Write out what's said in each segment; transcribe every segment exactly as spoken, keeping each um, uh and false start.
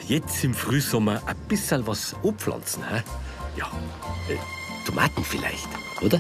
jetzt im Frühsommer ein bisschen was anpflanzen. He? Ja, äh, Tomaten vielleicht, oder?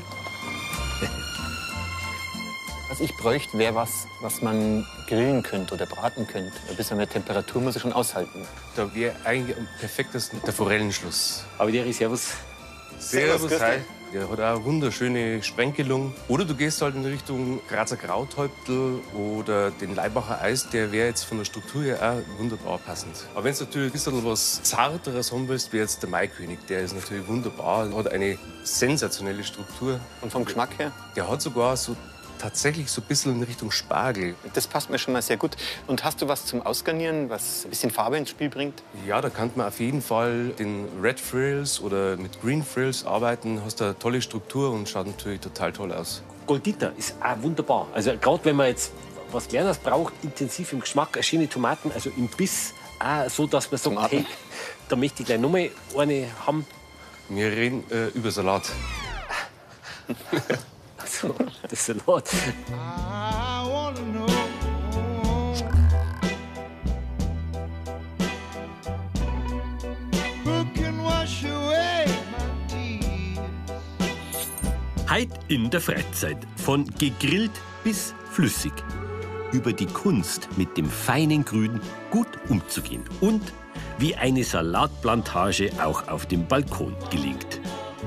Was ich bräuchte, wäre was, was man grillen könnte oder braten könnte. Ein bisschen mehr Temperatur muss ich schon aushalten. Da wäre eigentlich am perfektesten der Forellenschluss. Aber der Servus. Servus, hi. Der hat auch eine wunderschöne Sprenkelung. Oder du gehst halt in Richtung Grazer Krauthäuptel oder den Leibacher Eis. Der wäre jetzt von der Struktur her auch wunderbar passend. Aber wenn du natürlich ein bisschen was Zarteres haben willst, wie jetzt der Maikönig, der ist natürlich wunderbar. Hat eine sensationelle Struktur. Und vom Geschmack her? Der hat sogar so tatsächlich so ein bisschen in Richtung Spargel. Das passt mir schon mal sehr gut. Und hast du was zum Ausgarnieren, was ein bisschen Farbe ins Spiel bringt? Ja, da kann man auf jeden Fall den Red Frills oder mit Green Frills arbeiten. Hast eine tolle Struktur und schaut natürlich total toll aus. Goldita ist auch wunderbar. Also gerade wenn man jetzt was Lernes braucht, intensiv im Geschmack, schöne Tomaten, also im Biss auch so, dass man sagt, hey, da möchte ich gleich noch mal eine haben. Wir reden äh, über Salat. So, das Salat. Heute in der Freizeit. Von gegrillt bis flüssig. Über die Kunst, mit dem feinen Grün gut umzugehen. Und wie eine Salatplantage auch auf dem Balkon gelingt.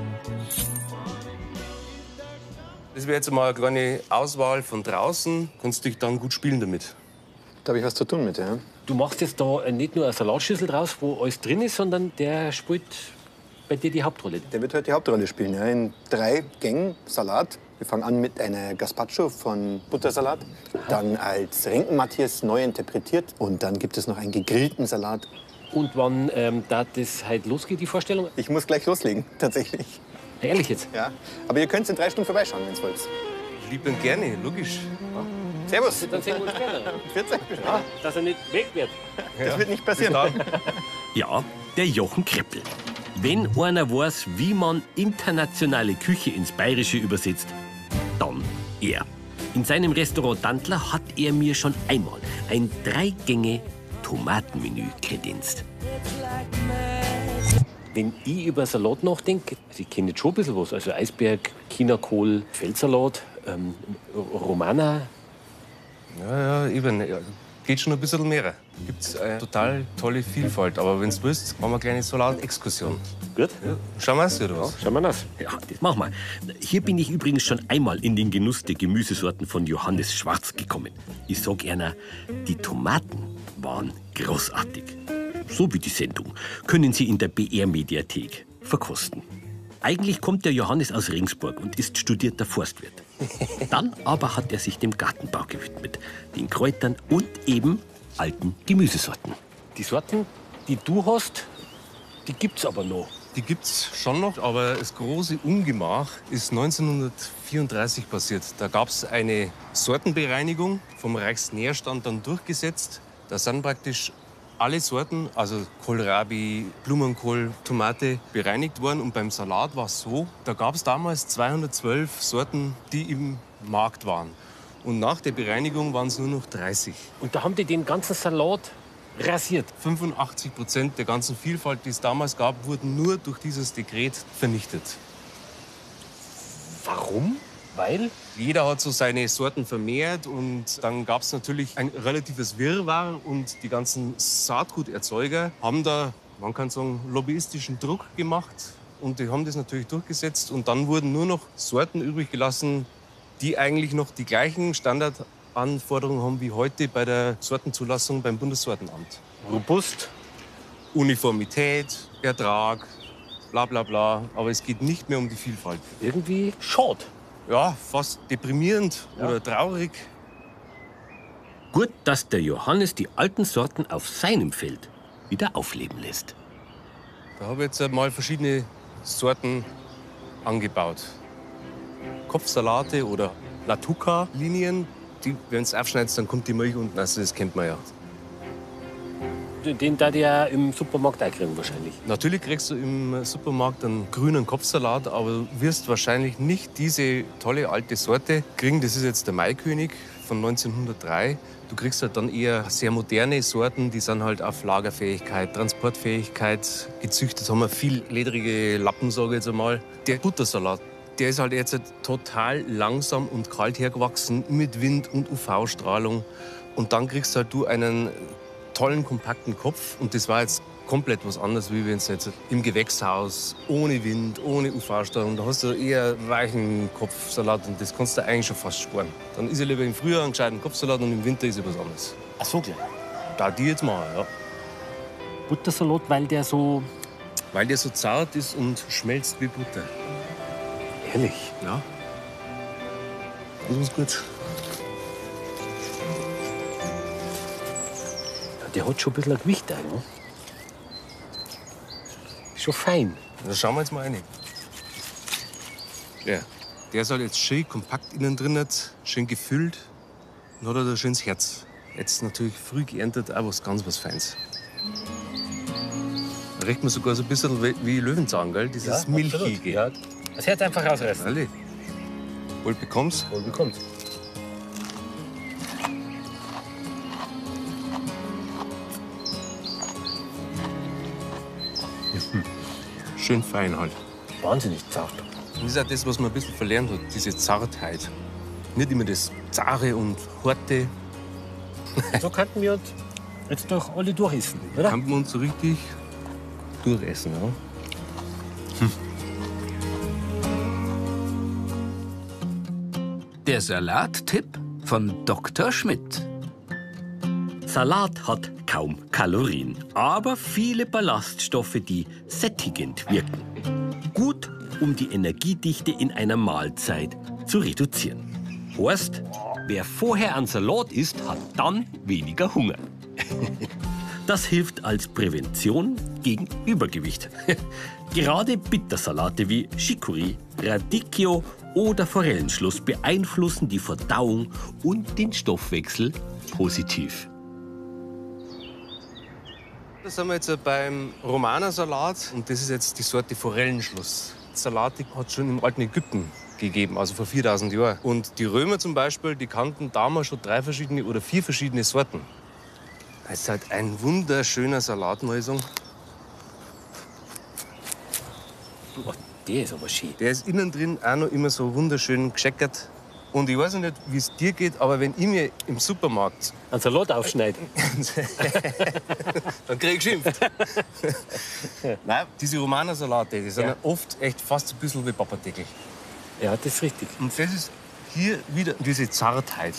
Das wäre jetzt mal eine kleine Auswahl von draußen. Kannst dich dann gut spielen damit. Da habe ich was zu tun mit, ja. Du machst jetzt da nicht nur eine Salatschüssel draus, wo alles drin ist, sondern der spielt bei dir die Hauptrolle. Der wird heute die Hauptrolle spielen, ja, in drei Gängen Salat. Wir fangen an mit einer Gazpacho von Buttersalat, dann als Renken-Matthias neu interpretiert und dann gibt es noch einen gegrillten Salat. Und wann ähm, da das heute losgeht, die Vorstellung? Ich muss gleich loslegen, tatsächlich. Ehrlich jetzt? Ja, aber ihr könnt in drei Stunden vorbeischauen, wenn ihr wollt. Lieb und gerne, logisch. Ja. Servus. Dann sehen wir uns später. vierzehn. Ja, dass er nicht weg wird. Das ja. wird nicht passieren. Ja, der Jochen Kreppel. Wenn einer weiß, wie man internationale Küche ins Bayerische übersetzt, dann er. In seinem Restaurant Dantler hat er mir schon einmal ein Drei-Gänge-Tomatenmenü kredenzt. Wenn ich über Salat nachdenke, also ich kenne jetzt schon ein bisschen was. Also Eisberg, Chinakohl, Feldsalat, ähm, Romana. Ja, ja, eben. Ja, geht schon ein bisschen mehr. Gibt es eine total tolle Vielfalt. Aber wenn du willst, machen wir eine kleine Salat-Exkursion. Gut. Ja, schauen wir es, oder was? Ja, schauen wir das. Ja, das machen wir. Hier bin ich übrigens schon einmal in den Genuss der Gemüsesorten von Johannes Schwarz gekommen. Ich sag einer, die Tomaten waren großartig. So wie die Sendung können Sie in der B R-Mediathek verkosten. Eigentlich kommt der Johannes aus Regensburg und ist studierter Forstwirt. Dann aber hat er sich dem Gartenbau gewidmet, den Kräutern und eben alten Gemüsesorten. Die Sorten, die du hast, die gibt's aber noch. Die gibt's schon noch, aber das große Ungemach ist neunzehnhundertvierunddreißig passiert. Da gab es eine Sortenbereinigung vom Reichsnährstand dann durchgesetzt. Da sind praktisch alle Sorten, also Kohlrabi, Blumenkohl, Tomate, bereinigt worden. Und beim Salat war es so, da gab es damals zweihundertzwölf Sorten, die im Markt waren. Und nach der Bereinigung waren es nur noch dreißig. Und da haben die den ganzen Salat rasiert? fünfundachtzig Prozent der ganzen Vielfalt, die es damals gab, wurden nur durch dieses Dekret vernichtet. Warum? Weil? Jeder hat so seine Sorten vermehrt und dann gab es natürlich ein relatives Wirrwarr und die ganzen Saatguterzeuger haben da, man kann sagen, lobbyistischen Druck gemacht und die haben das natürlich durchgesetzt und dann wurden nur noch Sorten übrig gelassen, die eigentlich noch die gleichen Standardanforderungen haben wie heute bei der Sortenzulassung beim Bundessortenamt. Robust, Uniformität, Ertrag, bla bla bla, aber es geht nicht mehr um die Vielfalt. irgendwie schade. Ja, fast deprimierend Ja. oder traurig. Gut, dass der Johannes die alten Sorten auf seinem Feld wieder aufleben lässt. Da habe ich jetzt mal verschiedene Sorten angebaut. Kopfsalate oder Latuca-Linien. Die, wenn es aufschneidest, dann kommt die Milch unten. Also das kennt man ja. den da die ja im Supermarkt auch kriegen wahrscheinlich. Natürlich kriegst du im Supermarkt einen grünen Kopfsalat, aber du wirst wahrscheinlich nicht diese tolle alte Sorte kriegen. Das ist jetzt der Maikönig von neunzehnhundertdrei. Du kriegst halt dann eher sehr moderne Sorten, die sind halt auf Lagerfähigkeit, Transportfähigkeit gezüchtet. Haben wir viel ledrige Lappen, sage ich jetzt einmal. Der Buttersalat, der ist halt jetzt total langsam und kalt hergewachsen mit Wind und U V-Strahlung. Und dann kriegst halt du einen tollen, kompakten Kopf. Und das war jetzt komplett was anderes, wie wenn es jetzt im Gewächshaus, ohne Wind, ohne U V-Strahlung, da hast du eher weichen Kopfsalat und das kannst du eigentlich schon fast sparen. Dann ist er lieber im Frühjahr einen gescheiten Kopfsalat und im Winter ist er was anderes. Ach so, klar. Da die jetzt mal, ja. Buttersalat, weil der so... Weil der so zart ist und schmelzt wie Butter. Ehrlich? Ja. Das ist gut. Der hat schon ein bisschen ein Gewicht. Auch, ne? Schon fein. Da schauen wir jetzt mal rein. Ja. Der ist halt jetzt schön kompakt innen drin, schön gefüllt und hat halt ein schönes Herz. Jetzt natürlich früh geerntet, auch was ganz was Feines. Da riecht man sogar so ein bisschen wie Löwenzahn, gell? Dieses Ja, Milchige. Ja. Das Herz einfach rausreißen. Alle. Wohl bekommst. Wohl bekommt. Schön fein halt. Wahnsinnig zart. Und das ist auch das, was man ein bisschen verlernt hat, diese Zartheit. Nicht immer das Zare und Harte. So könnten wir uns jetzt doch alle durchessen, oder? Kann man uns so richtig durchessen. Ja? Hm. Der Salattipp von Doktor Schmidt. Salat hat kaum Kalorien, aber viele Ballaststoffe, die sättigend wirken. Gut, um die Energiedichte in einer Mahlzeit zu reduzieren. Heißt, wer vorher einen Salat isst, hat dann weniger Hunger. Das hilft als Prävention gegen Übergewicht. Gerade Bittersalate wie Chicorée, Radicchio oder Forellenschluss beeinflussen die Verdauung und den Stoffwechsel positiv. Da sind wir jetzt beim Romanersalat und das ist jetzt die Sorte Forellenschluss. Salat hat es schon im alten Ägypten gegeben, also vor viertausend Jahren. Und die Römer zum Beispiel, die kannten damals schon drei verschiedene oder vier verschiedene Sorten. Es ist halt ein wunderschöner Salat, muss ich sagen. Oh, der ist aber schön. Der ist innen drin auch noch immer so wunderschön gescheckert. Und ich weiß nicht, wie es dir geht, aber wenn ich mir im Supermarkt einen Salat aufschneide, dann krieg ich geschimpft. Nein, diese Romanersalate, die sind Ja. ja oft echt fast ein bisschen wie Papadeckel. ja, das ist richtig. Und das ist hier wieder diese Zartheit.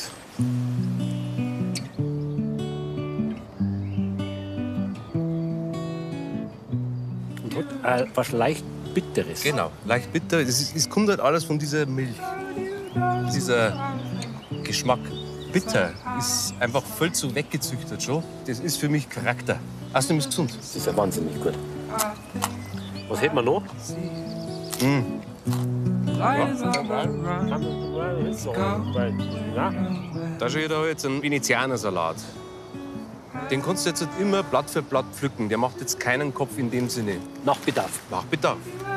Und hat äh, was leicht Bitteres. Genau, leicht bitter. Es, ist, es kommt halt alles von dieser Milch. Dieser Geschmack. Bitter ist einfach voll zu weggezüchtet schon. Das ist für mich Charakter. Außerdem ist es gesund. Das ist ja wahnsinnig gut. Was hätten wir noch? Da steht da jetzt ein Venezianersalat. Den kannst du jetzt nicht immer Blatt für Blatt pflücken. Der macht jetzt keinen Kopf in dem Sinne. Nach Bedarf. Nach Bedarf.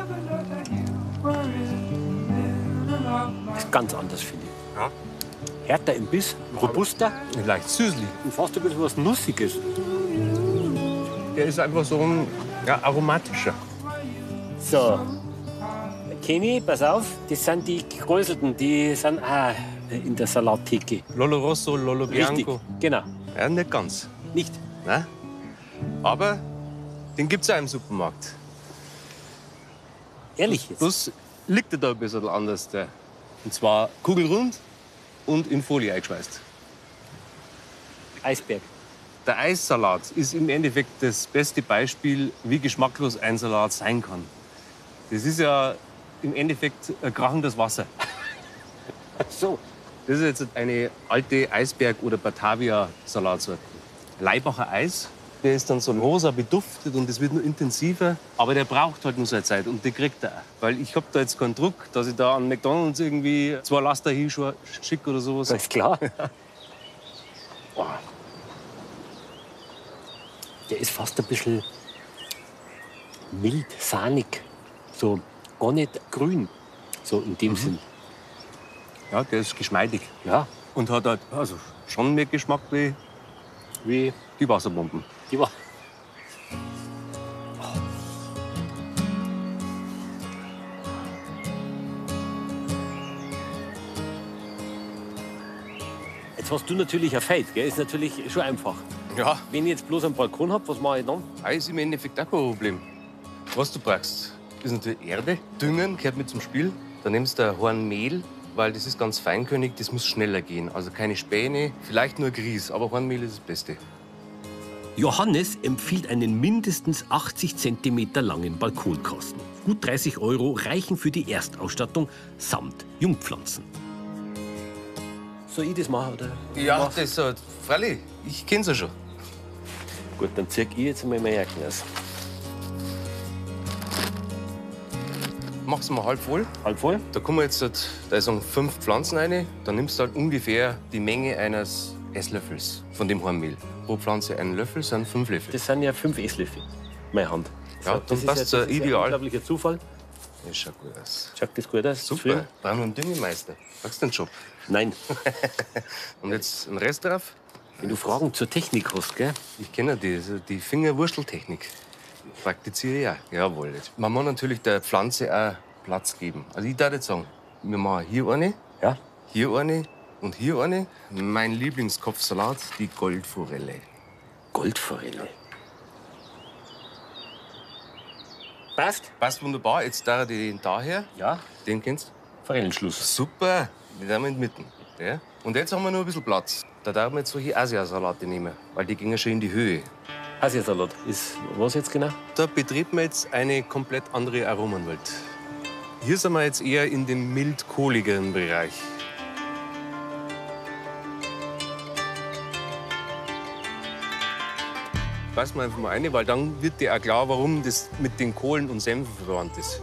Das ist ganz anders, finde ich. Ja. Härter im Biss, robuster Leicht süßlich. und fast ein bisschen was Nussiges. Der ist einfach so ein ja, aromatischer. So. Kenny, pass auf, das sind die gekräuselten, die sind auch in der Salattheke. Lollo Rosso, Lollo Richtig, Bianco. genau. Ja, nicht ganz. Nicht. Ne? Aber den gibt es auch im Supermarkt. Ehrlich jetzt. Bloß liegt er da ein bisschen anders. Der. Und zwar kugelrund und in Folie eingeschweißt. Eisberg. Der Eissalat ist im Endeffekt das beste Beispiel, wie geschmacklos ein Salat sein kann. Das ist ja im Endeffekt ein krachendes Wasser. So. Das ist jetzt eine alte Eisberg- oder Batavia-Salatsorte. Leibacher Eis, der ist dann so rosa beduftet und es wird nur intensiver. Aber der braucht halt nur seine Zeit und die kriegt er auch. Weil ich habe da jetzt keinen Druck, dass ich da an McDonalds irgendwie zwei Laster hinschicke oder sowas. Das ist klar. Boah. Der ist fast ein bisschen mild, sahnig. So gar nicht grün. So in dem mhm. Sinn. Ja, der ist geschmeidig. Ja. Und hat halt also schon mehr Geschmack wie, wie die Wasserbomben. Die war. Jetzt hast du natürlich ein Feld, gell? Ist natürlich schon einfach. Ja. Wenn ich jetzt bloß einen Balkon habe, was mache ich dann? Das ist im Endeffekt auch kein Problem. Was du brauchst, ist natürlich Erde. Düngen gehört mit zum Spiel. Dann nimmst du ein Horn Mehl, weil das ist ganz feinkönig, das muss schneller gehen. Also keine Späne, vielleicht nur Grieß, aber Hornmehl ist das Beste. Johannes empfiehlt einen mindestens achtzig Zentimeter langen Balkonkasten. Gut dreißig Euro reichen für die Erstausstattung samt Jungpflanzen. Soll ich das machen, oder? Ja, das ist halt, freilich, ich kenn's ja schon. Gut, dann zieh ich jetzt mal meine Jacken aus. Mach's mal halb voll. Halb voll? Da kommen jetzt, halt, da ist fünf Pflanzen rein. Dann nimmst du halt ungefähr die Menge eines Esslöffels von dem Hornmehl. Pro Pflanze einen Löffel sind fünf Löffel. Das sind ja fünf Esslöffel. Meine Hand. Ja, so, dann das passt ist ja, ja das ideal. Ist ein unglaublicher Zufall. Das schaut gut aus. Schaut das gut aus? Super. Brauchen wir einen Düngemeister. Magst du den Job? Nein. Und jetzt einen Rest drauf? Wenn du Fragen zur Technik hast, gell? Ich kenne die, also die Fingerwursteltechnik. Praktiziere ich auch. Jawohl. Jetzt. Man muss natürlich der Pflanze auch Platz geben. Also ich würde jetzt sagen, wir machen hier eine, ja. hier eine und hier eine. Mein Lieblingskopfsalat, die Goldforelle. Goldforelle. Passt? Passt wunderbar. Jetzt da den daher. Ja. Den kennst du? Forellenschluss. Super. Den haben wir in die Mitte. Ja. Und jetzt haben wir noch ein bisschen Platz. Da darf man jetzt solche Asiasalate nehmen, weil die gehen schon in die Höhe. Asiasalat ist was jetzt genau? Da betreten wir jetzt eine komplett andere Aromenwelt. Hier sind wir jetzt eher in dem mild-kohligeren Bereich. Beißen wir einfach mal rein, weil dann wird dir auch klar, warum das mit den Kohlen und Senfen verwandt ist.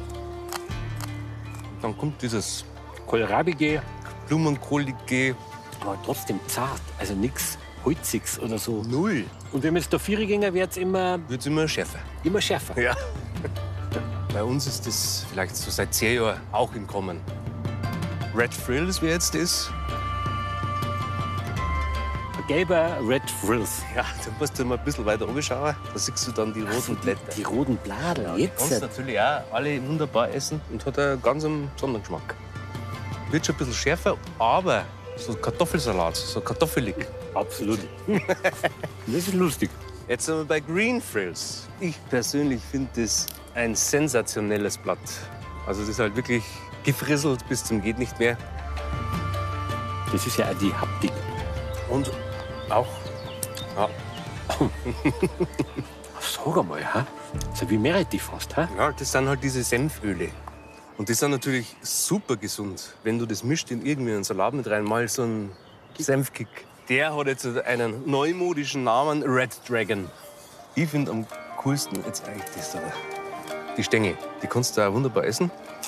Dann kommt dieses kohlrabige, blumenkohlige, aber trotzdem zart, also nichts Holziges oder so. Null. Und wenn wir jetzt da vier gehen, wird es immer, Wird's immer schärfer. immer schärfer. Ja. Bei uns ist das vielleicht so seit zehn Jahren auch im Kommen. Red Frills, wie jetzt ist. Ein gelber Red Frills. Ja, da musst du mal ein bisschen weiter oben schauen. Da siehst du dann die roten Blätter. Die roten Blätter, Ja, jetzt. Du kannst natürlich auch alle wunderbar essen und hat einen ganz besonderen Geschmack. Wird schon ein bisschen schärfer, aber so Kartoffelsalat, so kartoffelig. Absolut. Das ist lustig. Jetzt sind wir bei Green Frills. Ich persönlich finde das ein sensationelles Blatt. Also das ist halt wirklich gefrisselt bis zum geht nicht mehr. Das ist ja auch die Haptik. Und auch, ja, Sag einmal, ha? So wie Meerrettich fast, ha? ja, das sind halt diese Senföle. Und die sind natürlich super gesund. Wenn du das mischt in irgendwie einen Salat mit rein, mal so einen Senfkick. Der hat jetzt einen neumodischen Namen, Red Dragon. Ich finde am coolsten jetzt eigentlich das da. Die Stängel, die kannst du auch wunderbar essen.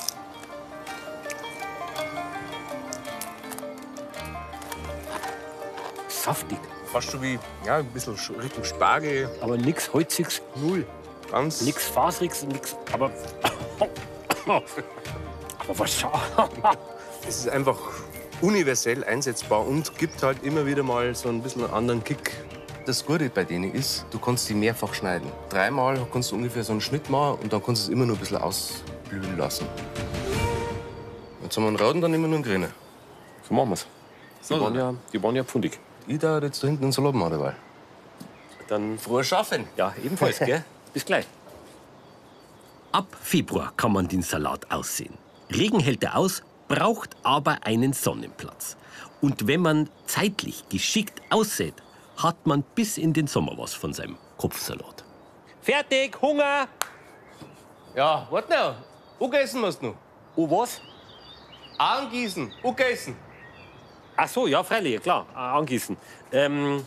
Saftig. Fast schon wie, ja, ein bisschen schon Richtung Spargel. Aber nichts Holziges, null. Ganz. Nichts Faseriges, nichts. Aber. Aber was schau. Es ist einfach universell einsetzbar und gibt halt immer wieder mal so ein bisschen einen anderen Kick. Das Gute bei denen ist, du kannst die mehrfach schneiden. Dreimal kannst du ungefähr so einen Schnitt machen und dann kannst du es immer nur ein bisschen ausblühen lassen. Jetzt haben wir einen Rauten, dann immer nur einen Grünen. So machen wir's. Die, So, waren ja, die waren ja pfundig. Ich darf jetzt da hinten einen Salat machen dabei. Dann. Frohes Schaffen! Ja, ebenfalls, gell? Bis gleich. Ab Februar kann man den Salat aussehen. Regen hält er aus, braucht aber einen Sonnenplatz. Und wenn man zeitlich geschickt aussät, hat man bis in den Sommer was von seinem Kopfsalat. Fertig, Hunger! Ja, warte noch. Angessen musst du noch. Oh, was? Angießen, angessen. Ach so, ja, freilich, klar, äh, angießen. Ähm,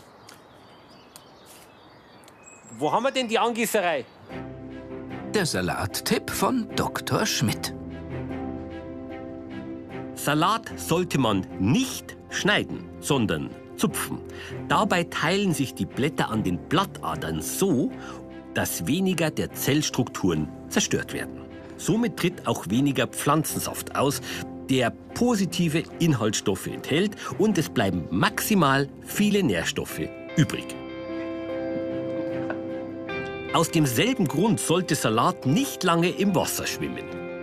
wo haben wir denn die Angießerei? Der Salattipp von Doktor Schmidt. Salat sollte man nicht schneiden, sondern zupfen. Dabei teilen sich die Blätter an den Blattadern so, dass weniger der Zellstrukturen zerstört werden. Somit tritt auch weniger Pflanzensaft aus, der positive Inhaltsstoffe enthält, und es bleiben maximal viele Nährstoffe übrig. Aus demselben Grund sollte Salat nicht lange im Wasser schwimmen.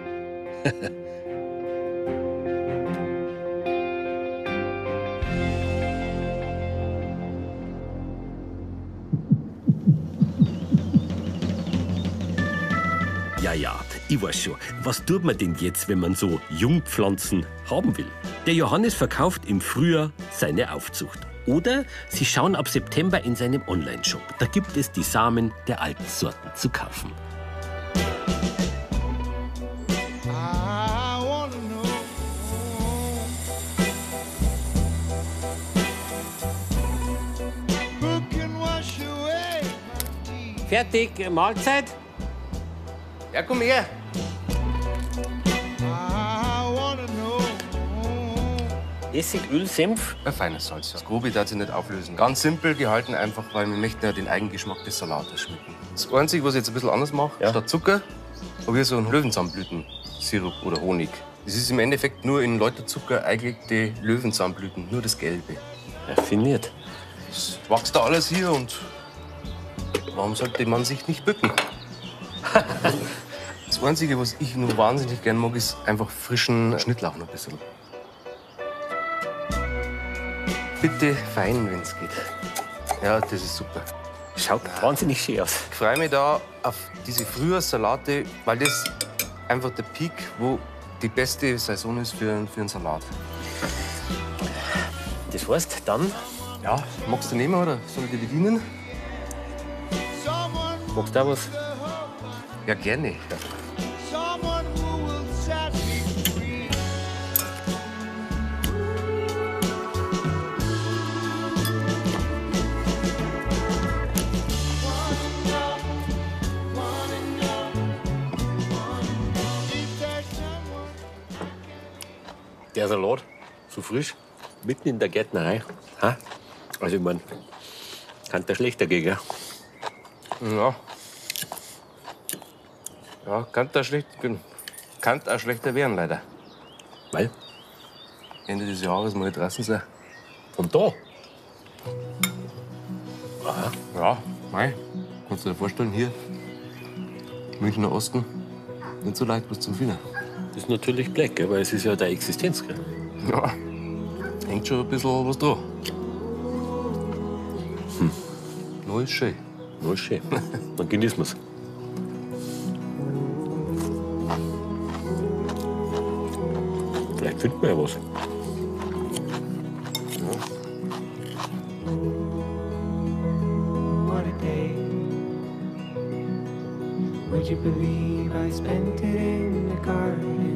Ja, ja, ich weiß schon. Was tut man denn jetzt, wenn man so Jungpflanzen haben will? Der Johannes verkauft im Frühjahr seine Aufzucht. Oder Sie schauen ab September in seinem Online-Shop. Da gibt es die Samen der alten Sorten zu kaufen. Fertig, Mahlzeit? Ja, komm her. Essig, Öl, Senf. Ein feines Salz. Das Grobe darf sich nicht auflösen. Ganz simpel gehalten, einfach weil wir möchten ja den Eigengeschmack des Salates schmecken. Das Einzige, was ich jetzt ein bisschen anders mache, ja, statt Zucker, habe ich so einen Löwenzahnblütensirup oder Honig. Das ist im Endeffekt nur in Läuterzucker eingelegte Löwenzahnblüten, nur das Gelbe. Raffiniert. Das wächst da alles hier und warum sollte man sich nicht bücken? Das Einzige, was ich nur wahnsinnig gern mag, ist einfach frischen Schnittlauch noch ein bisschen. Bitte fein, wenn es geht. Ja, das ist super. Schaut wahnsinnig schön aus. Ich freue mich da auf diese Frühjahrssalate, weil das einfach der Peak, wo die beste Saison ist für, für einen Salat. Das heißt, dann Ja, magst du nehmen oder soll ich dir bedienen? magst du auch was? Ja, gerne. Ja. Der Salat, so frisch, mitten in der Gärtnerei. Ha? Also ich meine, kann der schlechter gehen, gell? Ja. Ja, kann da schlecht, kann auch schlechter werden, leider. Weil? Ende des Jahres mal draußen sein. Von da? Aha. Ja, mei. Kannst du dir vorstellen, hier, Münchner Osten, nicht so leicht was zum Finden. Das ist natürlich Black, aber es ist ja deine Existenz, gell? Ja, hängt schon ein bisschen was dran. Hm. Noch ist schön. Na, ist schön. Dann genießen wir's. Vielleicht finden wir ja was. What a day. Would you believe I spent it in the garden?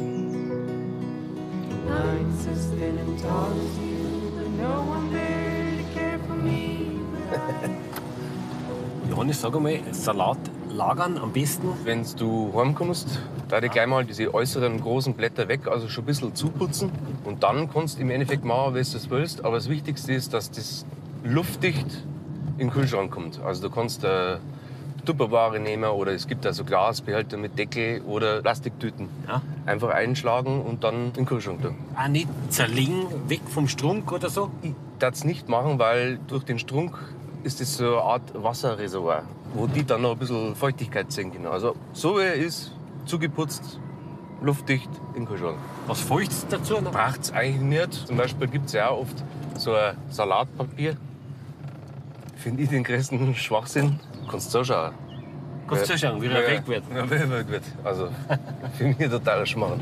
I'm as thin and tall as you, but no one there to care for me. Johannes, sag einmal, Salat lagern am besten? Wenn du heimkommst, da ich gleich mal diese äußeren großen Blätter weg, also schon ein bisschen zuputzen. Und dann kannst du im Endeffekt machen, wie du es willst. Aber das Wichtigste ist, dass das luftdicht in den Kühlschrank kommt. Also du kannst äh, Tupperware nehmen oder es gibt also Glasbehälter mit Deckel oder Plastiktüten. Ja. Einfach einschlagen und dann in den Kühlschrank tun. Auch nicht zerlegen, weg vom Strunk oder so? Ich darf es nicht machen, weil durch den Strunk ist das so eine Art Wasserreservoir, wo die dann noch ein bisschen Feuchtigkeit senken. Also so wie er ist, zugeputzt, luftdicht in den Kühlschrank. Was feucht's dazu noch? Braucht es eigentlich nicht. Zum Beispiel gibt es ja auch oft so ein Salatpapier. Finde ich den größten Schwachsinn. Kannst du zuschauen. Kannst du schauen, wie er weg wird. Ja, wie er weg wird. Also für mich total Schmarrn.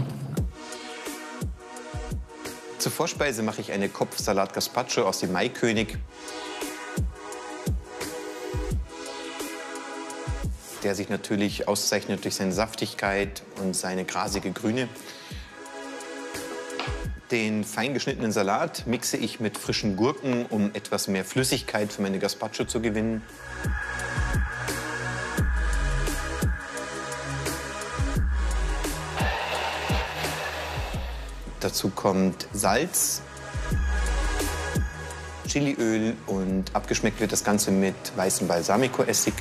Zur Vorspeise mache ich eine Kopfsalat Gazpacho aus dem Maikönig, der sich natürlich auszeichnet durch seine Saftigkeit und seine grasige Grüne. Den fein geschnittenen Salat mixe ich mit frischen Gurken, um etwas mehr Flüssigkeit für meine Gazpacho zu gewinnen. Dazu kommt Salz, Chiliöl und abgeschmeckt wird das Ganze mit weißem Balsamico-Essig.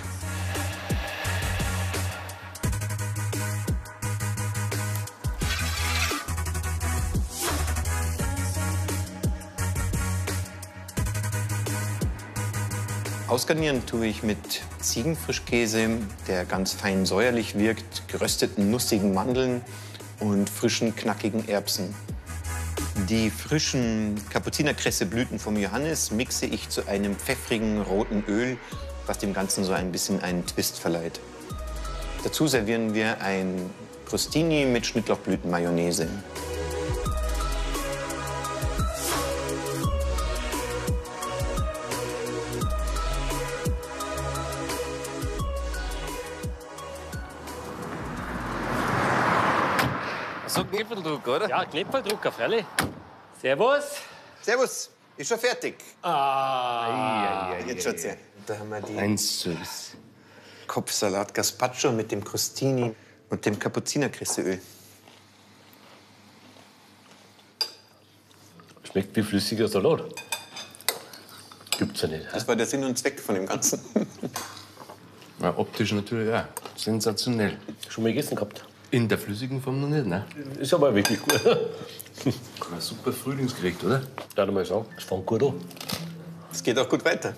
Ausgarnieren tue ich mit Ziegenfrischkäse, der ganz fein säuerlich wirkt, gerösteten nussigen Mandeln und frischen, knackigen Erbsen. Die frischen Kapuzinerkresseblüten vom Johannis mixe ich zu einem pfeffrigen roten Öl, was dem Ganzen so ein bisschen einen Twist verleiht. Dazu servieren wir ein Crostini mit Schnittlauchblütenmayonnaise. So Knippeldruck, oder? Ja, Knippeldrucker, freilich. Servus. Servus, ist schon fertig. Ah, Jetzt schaut's her. Da haben wir die Eins süß. Kopfsalat Gazpacho mit dem Crostini und dem Kapuzinerkresseöl. schmeckt wie flüssiger Salat. Gibt's ja nicht. Das war der Sinn und Zweck von dem Ganzen. Ja, optisch natürlich auch. Sensationell. Schon mal gegessen gehabt? In der flüssigen Form noch nicht, ne? Ist aber wirklich gut. Ein super Frühlingsgericht, oder? Darf ich mal sagen, es fängt gut an. Es geht auch gut weiter.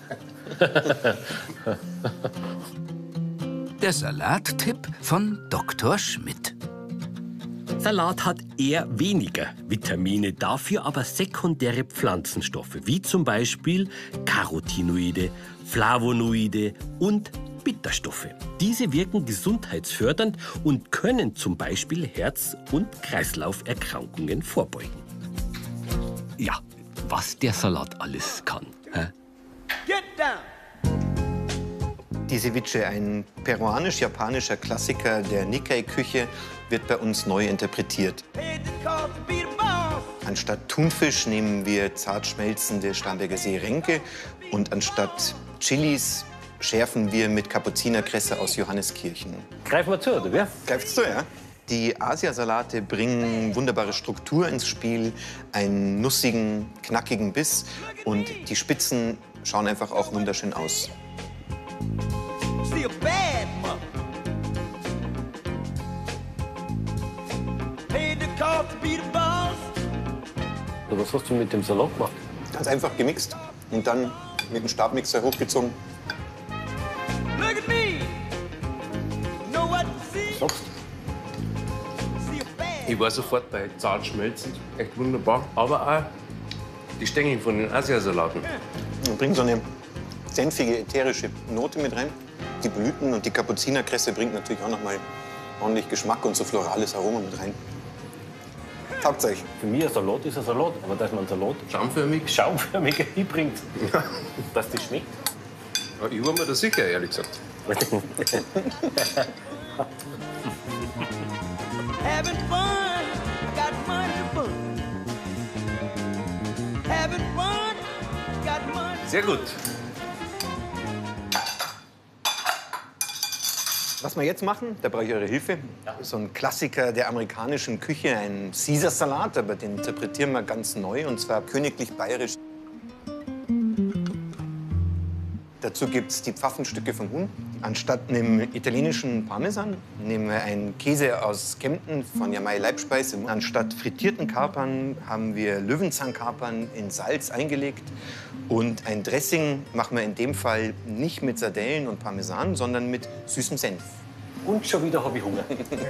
Der Salattipp von Doktor Schmidt. Salat hat eher weniger Vitamine, dafür aber sekundäre Pflanzenstoffe, wie zum Beispiel Carotinoide, Flavonoide und Bitterstoffe. Diese wirken gesundheitsfördernd und können zum Beispiel Herz- und Kreislauferkrankungen vorbeugen. Ja, was der Salat alles kann. Hä? Die Ceviche, ein peruanisch-japanischer Klassiker der Nikkei-Küche, wird bei uns neu interpretiert. Anstatt Thunfisch nehmen wir zart schmelzende Starnberger See-Renke und anstatt Chilis schärfen wir mit Kapuzinerkresse aus Johanniskirchen. Greif mal zu, oder wer? Greifst du, ja? Die Asiasalate bringen wunderbare Struktur ins Spiel, einen nussigen, knackigen Biss und die Spitzen schauen einfach auch wunderschön aus. Was hast du mit dem Salat gemacht? Ganz einfach gemixt und dann mit dem Stabmixer hochgezogen. Sagst Ich war sofort bei zart schmelzend, echt wunderbar. Aber auch die Stängel von den Asiasalaten. Und bringt so eine senfige, ätherische Note mit rein. Die Blüten und die Kapuzinerkresse bringt natürlich auch noch mal ordentlich Geschmack und so florales Aroma mit rein. Taugt's euch? Für mich ein Salat ist ein Salat, aber dass man einen Salat Schaumförmig. schaumförmiger hinbringt, dass das schmeckt. Ja, ich war mir da sicher, ehrlich gesagt. Having fun, got money to burn. Having fun, got money. Sehr gut. Was wir jetzt machen, da brauche ich eure Hilfe. So ein Klassiker der amerikanischen Küche, ein Caesar-Salat, aber den interpretieren wir ganz neu, und zwar königlich bayerisch. Dazu gibt es die Pfaffenstücke vom Huhn. Anstatt einem italienischen Parmesan nehmen wir einen Käse aus Kempten von Jamai Leibspeise. Anstatt frittierten Kapern haben wir Löwenzahnkapern in Salz eingelegt. Und ein Dressing machen wir in dem Fall nicht mit Sardellen und Parmesan, sondern mit süßem Senf. Und schon wieder habe ich Hunger.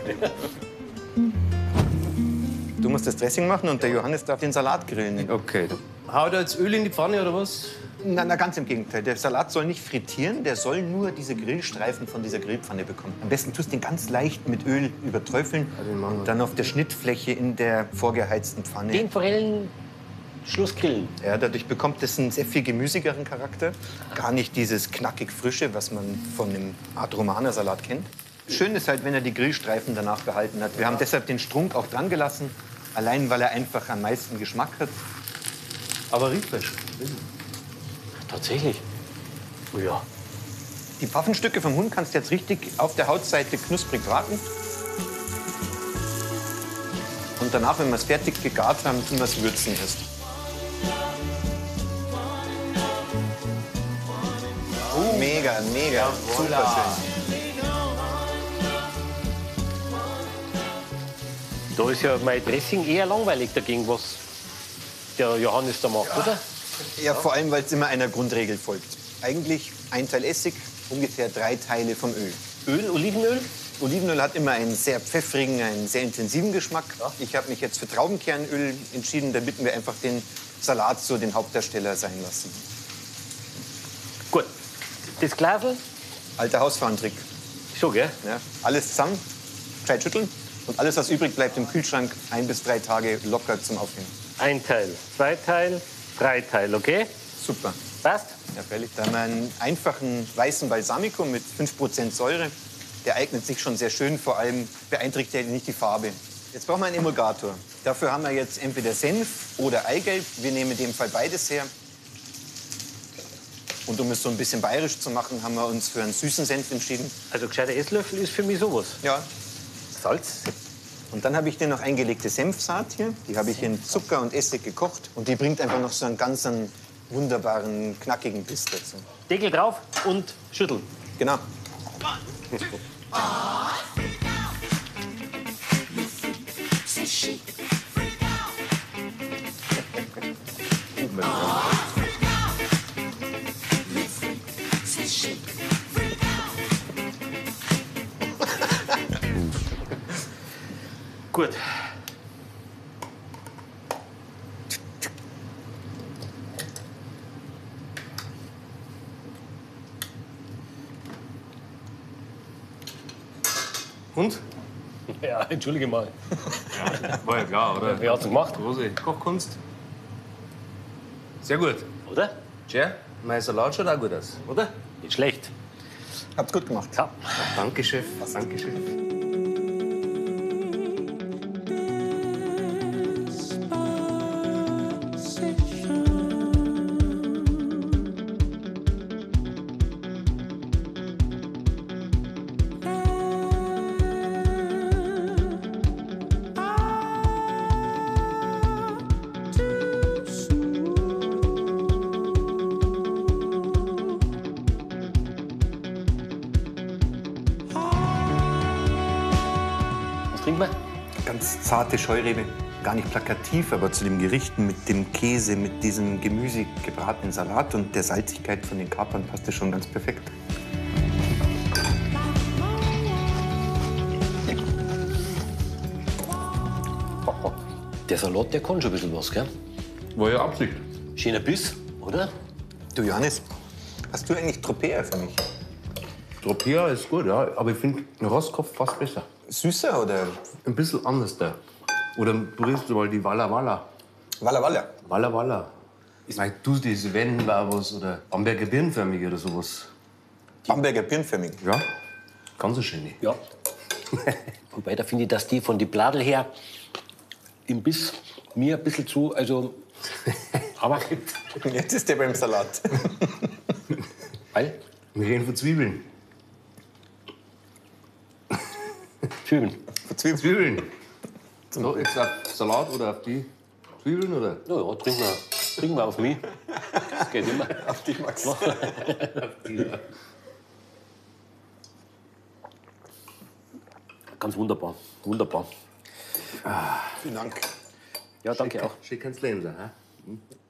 Du musst das Dressing machen und der Johannes darf den Salat grillen. Okay. Hau da jetzt Öl in die Pfanne oder was? Na, na, ganz im Gegenteil. Der Salat soll nicht frittieren, der soll nur diese Grillstreifen von dieser Grillpfanne bekommen. Am besten tust du den ganz leicht mit Öl überträufeln und dann auf der Schnittfläche in der vorgeheizten Pfanne. Den Forellen Schlussgrillen. Ja, dadurch bekommt es einen sehr viel gemüsigeren Charakter. Gar nicht dieses knackig Frische, was man von einem Art Romaner-Salat kennt. Schön ist halt, wenn er die Grillstreifen danach behalten hat. Wir haben deshalb den Strunk auch dran gelassen, allein weil er einfach am meisten Geschmack hat. Aber riecht frisch. Tatsächlich? Oh ja. Die Pfaffenstücke vom Huhn kannst du jetzt richtig auf der Hautseite knusprig braten. Und danach, wenn wir es fertig gegart haben, tun wir es würzen erst. Mega, mega. Super schön. Da ist ja mein Dressing eher langweilig dagegen, was der Johannes da macht, oder? Ja, vor allem, weil es immer einer Grundregel folgt. Eigentlich ein Teil Essig, ungefähr drei Teile vom Öl. Öl, Olivenöl? Olivenöl hat immer einen sehr pfeffrigen, einen sehr intensiven Geschmack. Ich habe mich jetzt für Traubenkernöl entschieden, damit wir einfach den Salat so den Hauptdarsteller sein lassen. Gut. Das Glasl? Alter Hausfrauentrick. Schon, gell? Ja, alles zusammen, gescheit schütteln und alles, was übrig bleibt, im Kühlschrank ein bis drei Tage locker zum Aufhängen. Ein Teil, zwei Teil, drei Teil, okay? Super. Passt? Ja, fällig. Da haben wir einen einfachen weißen Balsamico mit fünf Prozent Säure. Der eignet sich schon sehr schön, vor allem beeinträchtigt er nicht die Farbe. Jetzt brauchen wir einen Emulgator. Dafür haben wir jetzt entweder Senf oder Eigelb. Wir nehmen in dem Fall beides her. Und um es so ein bisschen bayerisch zu machen, haben wir uns für einen süßen Senf entschieden. Also gescheiter Esslöffel ist für mich sowas. Ja. Salz? Und dann habe ich dir noch eingelegte Senfsaat hier. Die habe ich in Zucker und Essig gekocht. Und die bringt einfach noch so einen ganz einen wunderbaren, knackigen Biss dazu. Deckel drauf und schütteln. Genau. Gut. Und? Ja, entschuldige mal. War ja klar, oder? Wer hat's denn gemacht? Große Kochkunst. Sehr gut. Oder? Tja, mein Salat schaut auch gut aus, oder? Nicht schlecht. Hab's gut gemacht. Ja. Danke, Chef. Danke, Chef. Was trinken wir? Ganz zarte Scheurebe. Gar nicht plakativ, aber zu dem Gericht mit dem Käse, mit diesem Gemüse gebratenen Salat und der Salzigkeit von den Kapern passt das schon ganz perfekt. Der Salat, der kann schon ein bisschen was, gell? War ja Absicht. Schöner Biss, oder? Du Johannes, hast du eigentlich Tropea für mich? Tropea ist gut, ja. Aber ich finde den Rostkopf fast besser. Süßer oder Ein bisschen anders da. Oder probierst du mal die Walla Walla. Walla Walla? Walla Walla. Ich mein, du, diese Wenn war was oder Bamberger Birnenförmige oder sowas. Bamberger Birnenförmig. Ja, ganz so schöne. Ja. Wobei, da finde ich, dass die von die Bladel her im Biss mir ein bisschen zu, also. Aber. Jetzt ist der beim Salat. Weil? Wir reden von Zwiebeln. Zwiebeln. Zwiebeln. Zwiebeln. So, jetzt auf Salat oder auf die Zwiebeln, oder? Ja, ja, trinken wir, trinken wir auf mich. Das geht immer. Auf dich, Max. Ganz wunderbar. Wunderbar. Vielen Dank. Ja, danke auch. Schick ins Leben sein, hä?